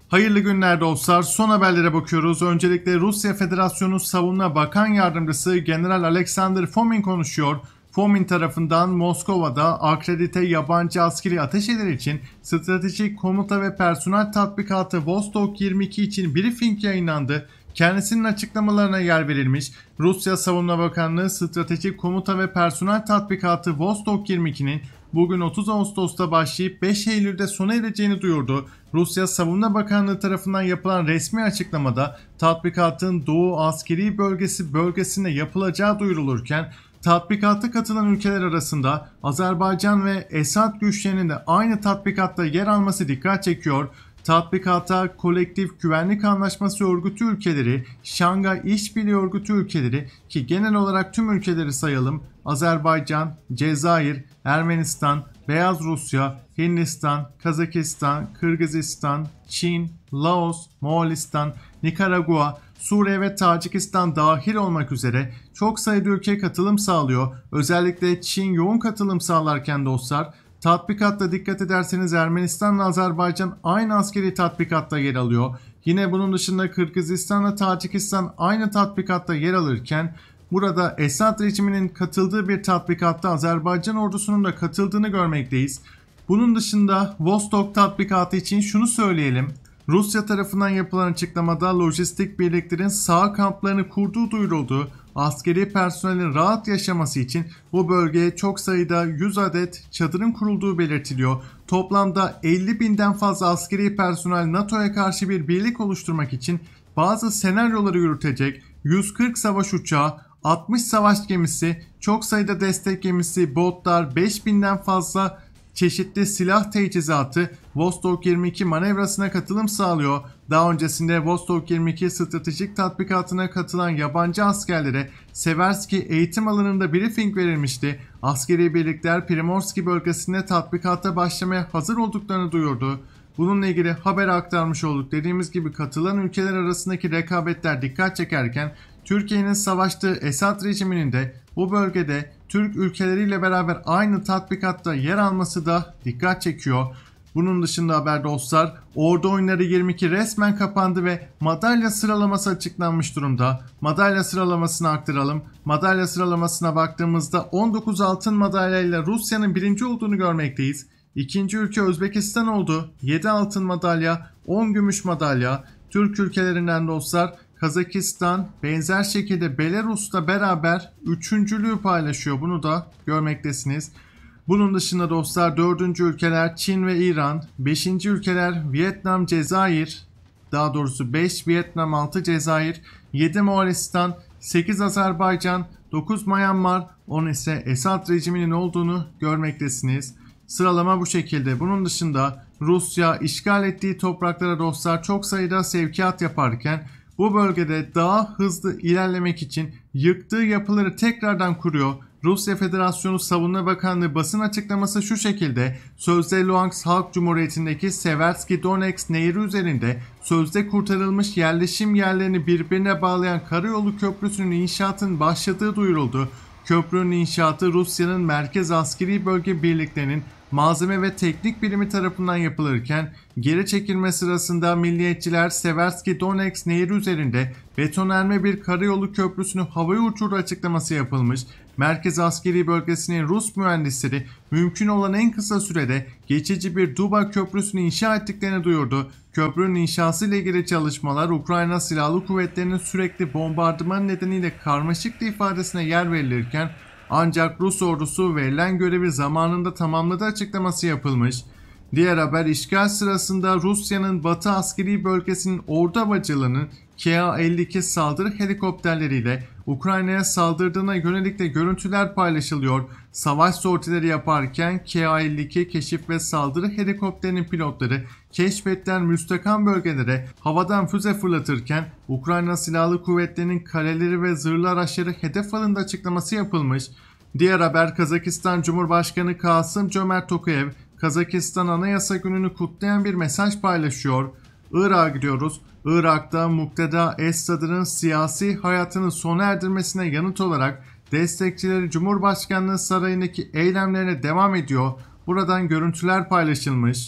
Hayırlı günler dostlar. Son haberlere bakıyoruz. Öncelikle Rusya Federasyonu Savunma Bakan Yardımcısı General Alexander Fomin konuşuyor. Fomin tarafından Moskova'da akredite yabancı askeri ateşeler için stratejik komuta ve personel tatbikatı Vostok 22 için briefing yayınlandı. Kendisinin açıklamalarına yer verilmiş. Rusya Savunma Bakanlığı stratejik komuta ve personel tatbikatı Vostok 22'nin bugün 30 Ağustos'ta başlayıp 5 Eylül'de sona ereceğini duyurdu. Rusya Savunma Bakanlığı tarafından yapılan resmi açıklamada tatbikatın Doğu Askeri bölgesinde yapılacağı duyurulurken tatbikata katılan ülkeler arasında Azerbaycan ve Esad güçlerinin de aynı tatbikatta yer alması dikkat çekiyor. Tatbikata Kolektif Güvenlik Anlaşması Örgütü ülkeleri, Şangay İşbirliği Örgütü ülkeleri ki genel olarak tüm ülkeleri sayalım: Azerbaycan, Cezayir, Ermenistan, Beyaz Rusya, Hindistan, Kazakistan, Kırgızistan, Çin, Laos, Moğolistan, Nikaragua, Suriye ve Tacikistan dahil olmak üzere çok sayıda ülke katılım sağlıyor. Özellikle Çin yoğun katılım sağlarken dostlar, tatbikatta dikkat ederseniz Ermenistan ve Azerbaycan aynı askeri tatbikatta yer alıyor. Yine bunun dışında Kırgızistan ve Tacikistan aynı tatbikatta yer alırken burada Esad rejiminin katıldığı bir tatbikatta Azerbaycan ordusunun da katıldığını görmekteyiz. Bunun dışında Vostok tatbikatı için şunu söyleyelim. Rusya tarafından yapılan açıklamada lojistik birliklerin saha kamplarını kurduğu duyuruldu. Askeri personelin rahat yaşaması için bu bölgeye çok sayıda 100 adet çadırın kurulduğu belirtiliyor. Toplamda 50 binden fazla askeri personel NATO'ya karşı bir birlik oluşturmak için bazı senaryoları yürütecek. 140 savaş uçağı, 60 savaş gemisi, çok sayıda destek gemisi, botlar, 5000'den fazla çeşitli silah teçhizatı Vostok 22 manevrasına katılım sağlıyor. Daha öncesinde Vostok 22 stratejik tatbikatına katılan yabancı askerlere Seversky eğitim alanında briefing verilmişti. Askeri birlikler Primorski bölgesinde tatbikata başlamaya hazır olduklarını duyurdu. Bununla ilgili haber aktarmış olduk. Dediğimiz gibi katılan ülkeler arasındaki rekabetler dikkat çekerken Türkiye'nin savaştığı Esad rejiminin de bu bölgede Türk ülkeleriyle beraber aynı tatbikatta yer alması da dikkat çekiyor. Bunun dışında haber dostlar, Ordu Oyunları 22 resmen kapandı ve madalya sıralaması açıklanmış durumda. Madalya sıralamasını aktaralım. Madalya sıralamasına baktığımızda 19 altın madalyayla Rusya'nın birinci olduğunu görmekteyiz. İkinci ülke Özbekistan oldu. 7 altın madalya, 10 gümüş madalya. Türk ülkelerinden dostlar Kazakistan benzer şekilde Belarus'la beraber üçüncülüğü paylaşıyor. Bunu da görmektesiniz. Bunun dışında dostlar 4. ülkeler Çin ve İran, 5. ülkeler Vietnam, Cezayir, daha doğrusu 5 Vietnam, 6 Cezayir, 7 Moğolistan, 8 Azerbaycan, 9 Myanmar, 10 ise Esad rejiminin olduğunu görmektesiniz. Sıralama bu şekilde. Bunun dışında Rusya işgal ettiği topraklara dostlar çok sayıda sevkiyat yaparken bu bölgede daha hızlı ilerlemek için yıktığı yapıları tekrardan kuruyor. Rusya Federasyonu Savunma Bakanlığı basın açıklaması şu şekilde: sözde Luhansk Halk Cumhuriyeti'ndeki Seversky Donetsk Nehri üzerinde sözde kurtarılmış yerleşim yerlerini birbirine bağlayan karayolu köprüsünün inşaatının başladığı duyuruldu. Köprünün inşaatı Rusya'nın Merkez Askeri Bölge Birliklerinin malzeme ve teknik birimi tarafından yapılırken geri çekilme sırasında milliyetçiler Seversky Donetsk Nehri üzerinde betonarme bir karayolu köprüsünü havaya uçurdu açıklaması yapılmış. Merkez Askeri Bölgesi'nin Rus mühendisleri mümkün olan en kısa sürede geçici bir Duba Köprüsü'nü inşa ettiklerini duyurdu. Köprünün inşası ile ilgili çalışmalar Ukrayna Silahlı Kuvvetleri'nin sürekli bombardıman nedeniyle karmaşık ifadesine yer verilirken ancak Rus ordusu verilen görevi zamanında tamamladığı açıklaması yapılmış. Diğer haber, işgal sırasında Rusya'nın Batı Askeri Bölgesi'nin ordu havacılığının Ka-52 saldırı helikopterleriyle Ukrayna'ya saldırdığına yönelik de görüntüler paylaşılıyor. Savaş sortileri yaparken Ka-52 keşif ve saldırı helikopterinin pilotları keşfedilen müstakam bölgelere havadan füze fırlatırken Ukrayna Silahlı Kuvvetleri'nin kaleleri ve zırhlı araçları hedef alındı açıklaması yapılmış. Diğer haber, Kazakistan Cumhurbaşkanı Kasım-Cömert Tokayev Kazakistan Anayasa Günü'nü kutlayan bir mesaj paylaşıyor. Irak'a gidiyoruz. Irak'ta Mukteda Esad'ın siyasi hayatını sona erdirmesine yanıt olarak destekçileri Cumhurbaşkanlığı sarayındaki eylemlerine devam ediyor. Buradan görüntüler paylaşılmış.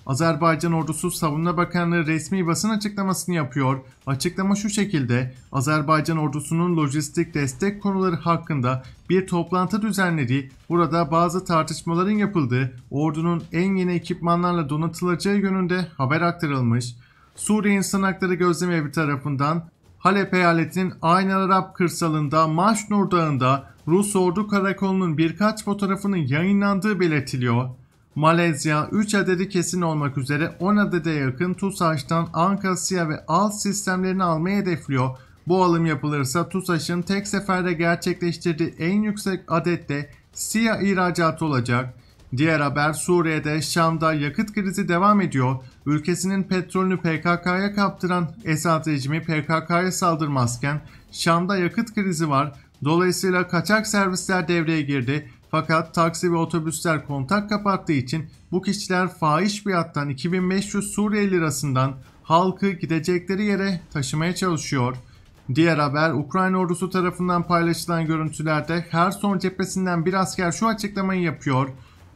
Azerbaycan Ordusu Savunma Bakanlığı resmi basın açıklamasını yapıyor. Açıklama şu şekilde: Azerbaycan Ordusu'nun lojistik destek konuları hakkında bir toplantı düzenlediği, burada bazı tartışmaların yapıldığı, ordunun en yeni ekipmanlarla donatılacağı yönünde haber aktarılmış. Suriye İnsan Hakları Gözlem Evi tarafından Halep eyaletinin Ayn Arab kırsalında Maşnur Dağı'nda Rus ordu karakolunun birkaç fotoğrafının yayınlandığı belirtiliyor. Malezya 3 adedi kesin olmak üzere 10 adede yakın TUSAŞ'tan Ankasya ve ALS sistemlerini almayı hedefliyor. Bu alım yapılırsa TUSAŞ'ın tek seferde gerçekleştirdiği en yüksek adette SİHA ihracatı olacak. Diğer haber, Suriye'de Şam'da yakıt krizi devam ediyor. Ülkesinin petrolünü PKK'ya kaptıran Esad rejimi PKK'ya saldırmazken Şam'da yakıt krizi var. Dolayısıyla kaçak servisler devreye girdi. Fakat taksi ve otobüsler kontak kapattığı için bu kişiler fahiş fiyattan 2500 Suriye lirasından halkı gidecekleri yere taşımaya çalışıyor. Diğer haber, Ukrayna ordusu tarafından paylaşılan görüntülerde Kherson cephesinden bir asker şu açıklamayı yapıyor: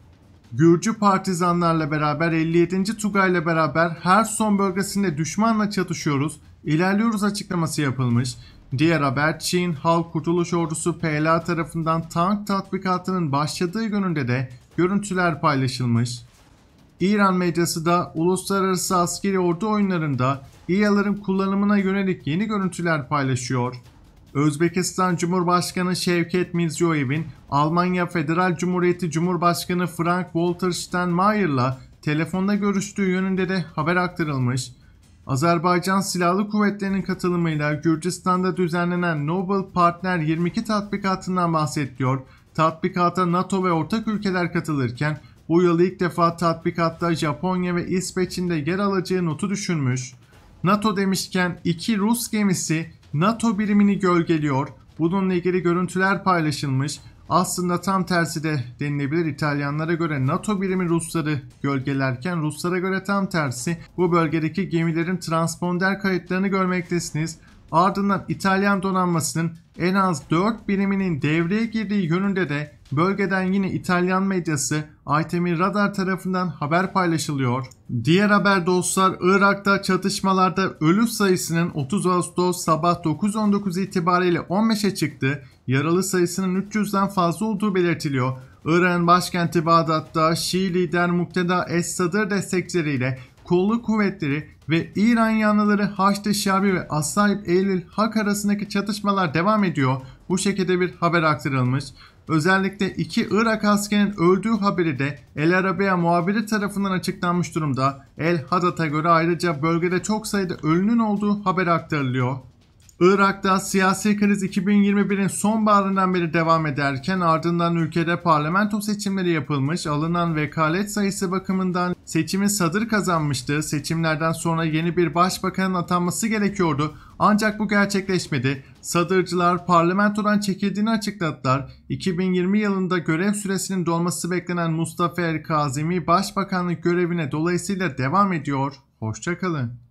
Gürcü partizanlarla beraber 57. Tugay'la beraber Kherson bölgesinde düşmanla çatışıyoruz, ilerliyoruz açıklaması yapılmış. Diğer haber, Çin Halk Kurtuluş Ordusu PLA tarafından tank tatbikatının başladığı yönünde de görüntüler paylaşılmış. İran medyası da uluslararası askeri ordu oyunlarında İHA'ların kullanımına yönelik yeni görüntüler paylaşıyor. Özbekistan Cumhurbaşkanı Şevket Mirziyoyev'in Almanya Federal Cumhuriyeti Cumhurbaşkanı Frank-Walter Steinmeier'la telefonda görüştüğü yönünde de haber aktarılmış. Azerbaycan Silahlı Kuvvetleri'nin katılımıyla Gürcistan'da düzenlenen Nobel Partner 22 tatbikatından bahsediliyor. Tatbikata NATO ve ortak ülkeler katılırken bu yıl ilk defa tatbikatta Japonya ve İsveç'in de yer alacağı notu düşünmüş. NATO demişken 2 Rus gemisi NATO birimini gölgeliyor. Bununla ilgili görüntüler paylaşılmış. Aslında tam tersi de denilebilir. İtalyanlara göre NATO birimi Rusları gölgelerken Ruslara göre tam tersi. Bu bölgedeki gemilerin transponder kayıtlarını görmektesiniz. Ardından İtalyan donanmasının en az 4 biriminin devreye girdiği yönünde de bölgeden yine İtalyan medyası Aytemir Radar tarafından haber paylaşılıyor. Diğer haber dostlar, Irak'ta çatışmalarda ölü sayısının 30 Ağustos sabah 9.19 itibariyle 15'e çıktı. Yaralı sayısının 300'den fazla olduğu belirtiliyor. Irak'ın başkenti Bağdat'ta Şii lider Mukteda Es-Sadr destekçileriyle kolluk kuvvetleri ve İran yanlıları Haçlı Şabi ve Asayip Eylül Hak arasındaki çatışmalar devam ediyor. Bu şekilde bir haber aktarılmış. Özellikle 2 Irak askerinin öldüğü haberi de El Arabiya muhabiri tarafından açıklanmış durumda. El Hadat'a göre ayrıca bölgede çok sayıda ölünün olduğu haberi aktarılıyor. Irak'ta siyasi kriz 2021'in sonbaharından beri devam ederken ardından ülkede parlamento seçimleri yapılmış. Alınan vekalet sayısı bakımından seçimi Sadr kazanmıştı. Seçimlerden sonra yeni bir başbakanın atanması gerekiyordu. Ancak bu gerçekleşmedi. Sadrcılar parlamentodan çekildiğini açıkladılar. 2020 yılında görev süresinin dolması beklenen Mustafa El Kazimi başbakanlık görevine dolayısıyla devam ediyor. Hoşça kalın.